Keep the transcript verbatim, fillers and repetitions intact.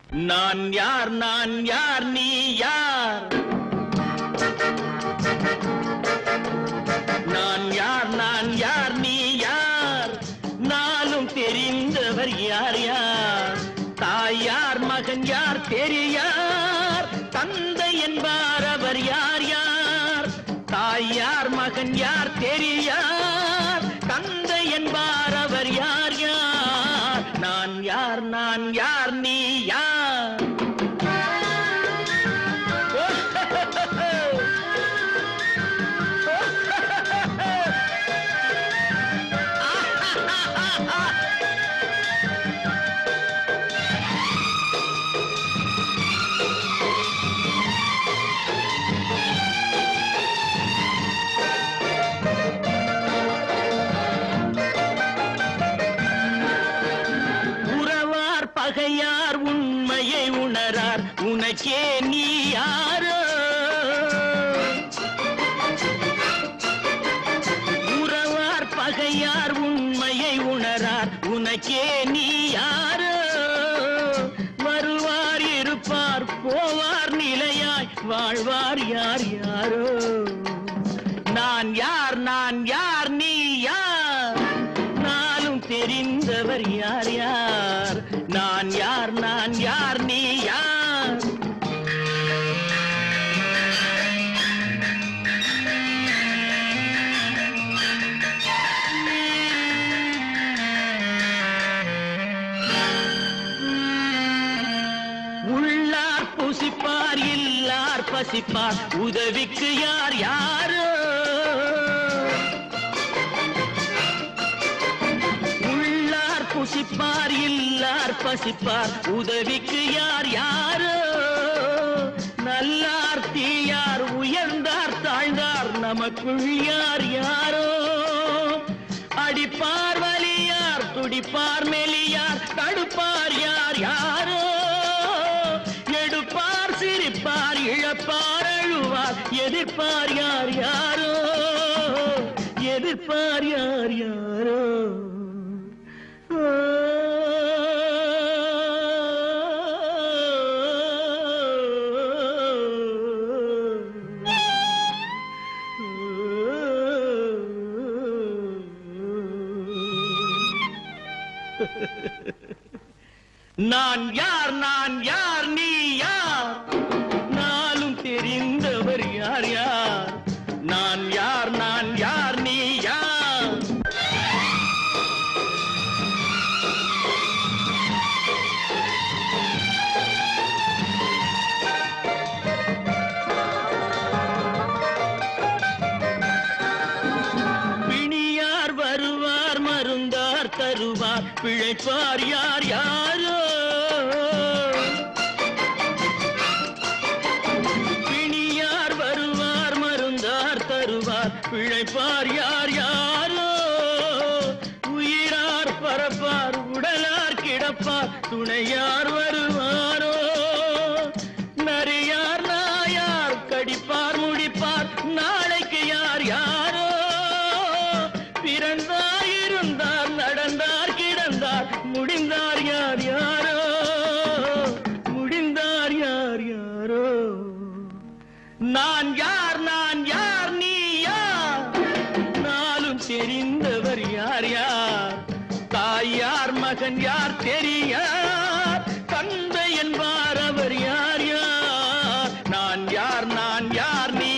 நான் யார் நான் யார் நீ யார் நான் யார் நான் யார் நீ யார் நாளும் தெரிந்தவர் யார் யார் தாயார் மகன் யார் தெரியார் தந்தை என்பார் அவர் யார் யார் தாயார் மகன் யார் தெரியார் தந்தை என்பார் அவர் யார் யார் நான் யார் நான் யார் நீ யார் பகையார் உண்மையை உணரார் உனக்கே நீ யாரோ உறவார் பகையார் உண்மையை உணரார் உனக்கே நீ யாரோ வருவார் இருப்பார் போவார் நிலையாய் வாழ்வார் யார் யாரோ நான் யார் நான் யார் நீ யார் நாளும் தெரிந்தவர் யார் யார் நான் யார் நான் யார் நீ யார் உள்ளார் புசிப்பார் இல்லார் பசிப்பார் உதவிக்கு யார் யாரோ புசிப்பார் இல்லார் பசிப்பார் உதவிக்கு யார் யாரோ நல்லார் தீயார் உயர்ந்தார் தாழ்ந்தார் நமக்குள் யார் யாரோ அடிப்பார் வலியார் துடிப்பார் மெலியார் தடுப்பார் யார் யாரோ எடுப்பார் சிரிப்பார் இழப்பார் அழுவார் எதிர்ப்பார் யார் யாரோ எதிர்ப்பார் யார் யாரோ நான் யார் நான் யார் நீ யார் நாளும் தெரிந்தவர் யார் யார் நான் யார் நான் யார் நீ யார் பிணியார் வருவார் மருந்தார் தருவார் பிழைப்பார் யார் யாரோ பிணியார் வருவார் மருந்தார் தருவார் பிழைப்பார் யார் யாரோ உயிரார் பரப்பார் உடலார் கிடப்பார் துணையார் வருவாரோ நரியார் நாயார் கடிப்பார் முடிப்பார் நாளைக்கு யார் யாரோ பிறந்தார் இருந்தார் நடந்தார் கிடந்தார் முடிந்தார் யார் யாரோ முடிந்தார் யார் யாரோ நான் யார் நான் யார் நீ யார் நாளும் தெரிந்தவர் யார் யார் தாயார் மகன் யார் தெரியார் தந்தை என்பார் அவர் யார் யார் நான் யார் நான் யார் நீ